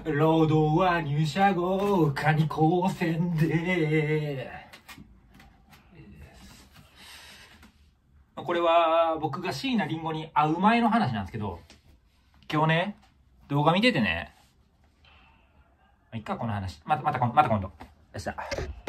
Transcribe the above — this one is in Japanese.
労働は入社後、カニ高専で。これは僕が椎名林檎に会う前の話なんですけど、今日ね、動画見ててね、いっか、この話。また今度。よっしゃ。